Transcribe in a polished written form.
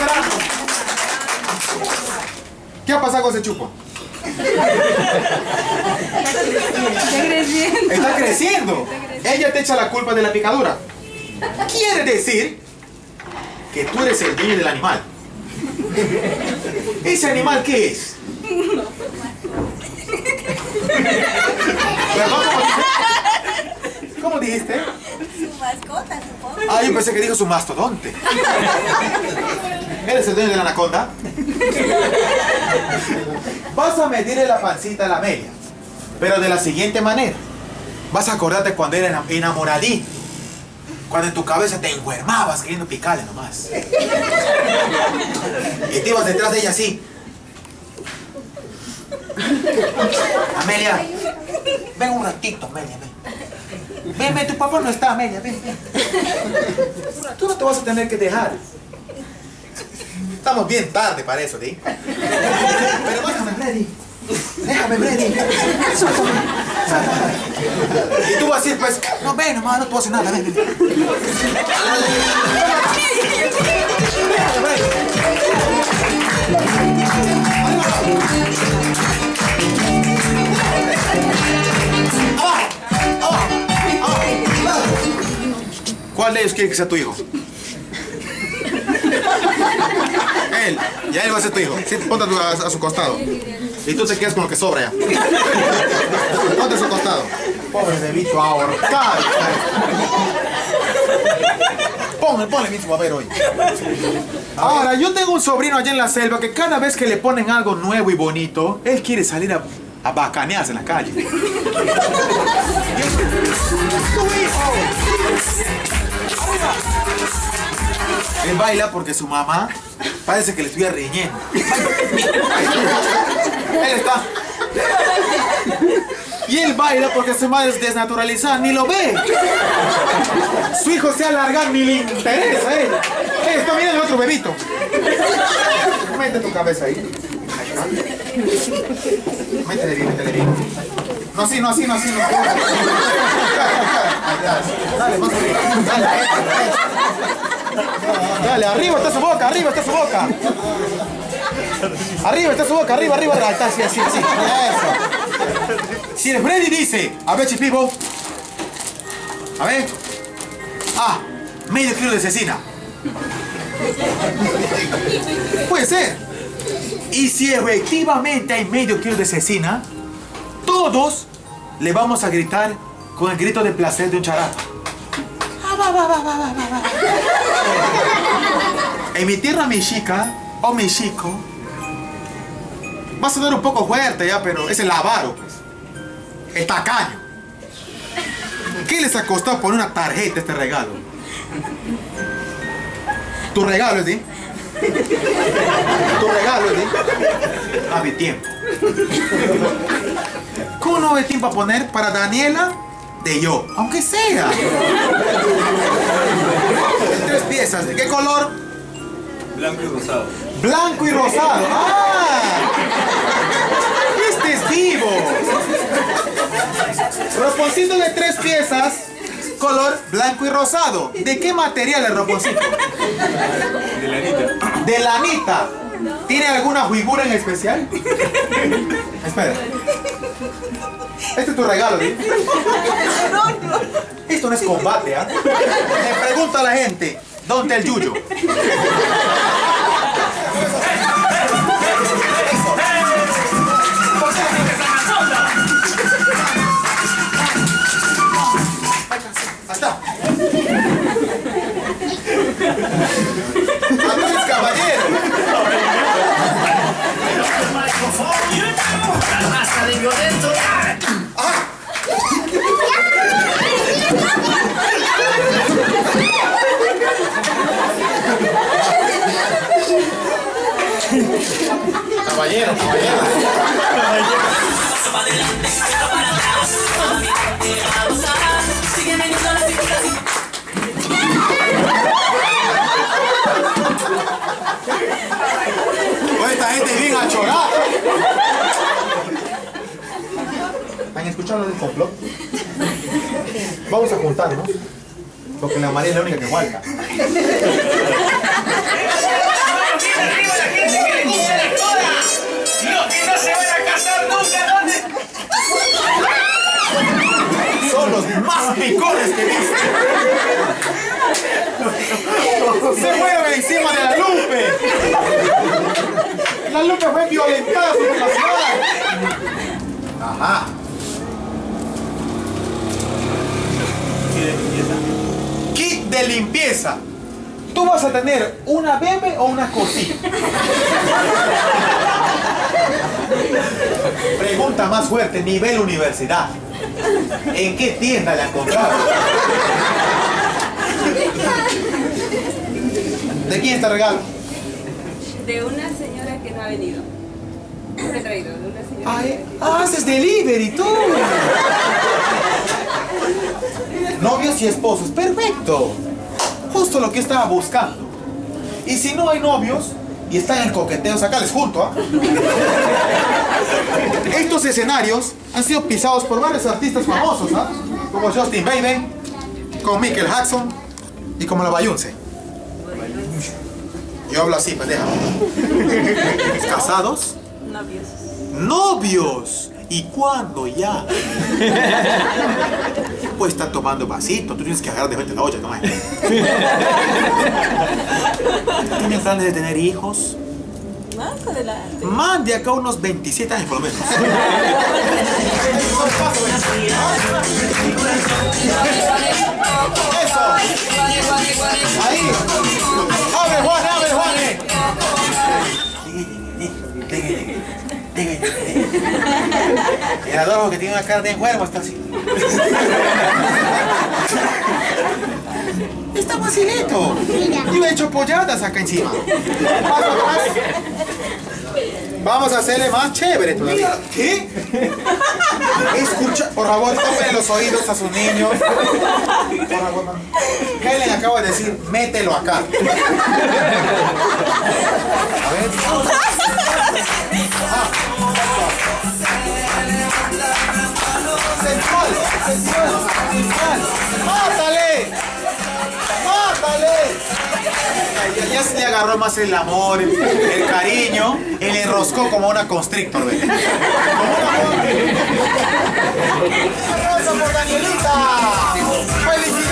esperando. ¿Qué ha pasado con ese chupo? Está creciendo. Ella te echa la culpa de la picadura. Quiere decir que tú eres el dueño del animal. ¿Ese animal qué es? ¿Cómo dijiste? Su mascota, supongo. Ah, yo pensé que dijo su mastodonte. ¿Eres el dueño de la anaconda? Vas a medirle la pancita a la Amelia, pero de la siguiente manera. Vas a acordarte cuando era enamoradito, cuando en tu cabeza te enguermabas queriendo picarle nomás. Y te ibas detrás de ella así. Amelia, ven un ratito, Amelia, ven. Ven, ven, tu papá no está, Amelia, ven, ven. Tú no te vas a tener que dejar. Estamos bien tarde para eso, ¿sí? Pero déjame, Freddy. Déjame, Freddy. Suéltame. Y tú vas a decir, pues, no, ven, nomás, no te voy a hacer nada, ven, ven. Déjame, ¿cuál de ellos quiere que sea tu hijo? Él, ya él va a ser tu hijo. Sí, ponte a su costado. Y tú te quedas con lo que sobra ya. Ponte a su costado. Pobre bebito ahorcado. Ponle mismo a ver hoy. Ahora, yo tengo un sobrino allá en la selva que cada vez que le ponen algo nuevo y bonito, él quiere salir a bacanearse en la calle. ¡Tu hijo! Él baila porque su mamá parece que le estuviera riñendo. Él está. Y él baila porque su madre es desnaturalizada, ni lo ve. Su hijo se alarga, ni le interesa a él. Él está mirando al otro bebito. Mete tu cabeza ahí. Métele bien, métele bien. No así, no así, no así. No. Dale, más arriba. Dale, arriba está su boca, arriba está su boca. Arriba está su boca, arriba, arriba. Está así, así, así. Eso. Si el Freddy dice, a ver, Chipibo. A ver. Ah, medio kilo de cecina. Puede ser. Y si efectivamente hay medio kilo de cecina, todos le vamos a gritar con el grito de placer de un charato. En mi tierra mexica o mexico va a sonar un poco fuerte ya, pero es el avaro, pues. El tacaño. ¿Qué les ha costado poner una tarjeta a este regalo? Tu regalo es de... Tu regalo es de... A mi tiempo. ¿Cómo no hay tiempo a poner para Daniela de yo? Aunque sea. 3 piezas. ¿De qué color? Blanco y rosado. Blanco y rosado. ¡Ah! Este es vivo. Roponcito de 3 piezas. Color blanco y rosado. ¿De qué material el roponcito? De lanita. De lanita. ¿Tiene alguna figura en especial? Espera. Este es tu regalo, ¿sí? Esto no es combate, ¿ah? Le pregunto a la gente, ¿dónde el yuyo? ¡Hasta! ¡Andrés Caballero! La masa de violento. ¡Ah! Caballero, caballero. Oye, esta gente es bien achorada. ¿Han escuchado lo del complot? Vamos a juntarnos, porque la María es la única que falta. más picones que he visto. Se fueron encima de la Lupe. La Lupe fue violentada sobre la ciudad. Ajá. Kit de limpieza. Tú vas a tener una bebé o una cosita. Pregunta más fuerte, nivel universidad. ¿En qué tienda la encontraron? ¿De quién está el regalo? De una señora que no ha venido. He traído de una señora. Ay, haces delivery tú. Novios y esposos, perfecto. Justo lo que estaba buscando. Y si no hay novios y están en coqueteo, sacales junto, ¿ah? Estos escenarios han sido pisados por varios artistas famosos, ¿ah? Como Justin Bieber, como Michael Jackson y como la Beyoncé. Yo hablo así, pues déjame. ¿Casados? Novios. ¡Novios! ¿Y cuándo ya? Pues está tomando vasito, tú tienes que agarrar de frente la olla, toma. ¿Tienes planes de tener hijos? Más adelante. Mande acá unos 27 años por lo menos. Eso. Ahí. Abre Juan, abre Juan. El Adolfo que tiene una cara de enfermo está así. Está facilito. Yo he hecho polladas acá encima. Paso atrás. Vamos a hacerle más chévere todavía. ¿Qué? Escucha, por favor, tomen los oídos a sus niños. Por favor, mami. Helen acaba de decir, mételo acá. A ver. Ajá. Sensual, sensual, sensual. ¡Mátale! ¡Mátale! Ya se le agarró más el amor, el cariño, y le enroscó como una constrictor, ¿ves? ¡Un aplauso por Danielita! ¡Felicidades!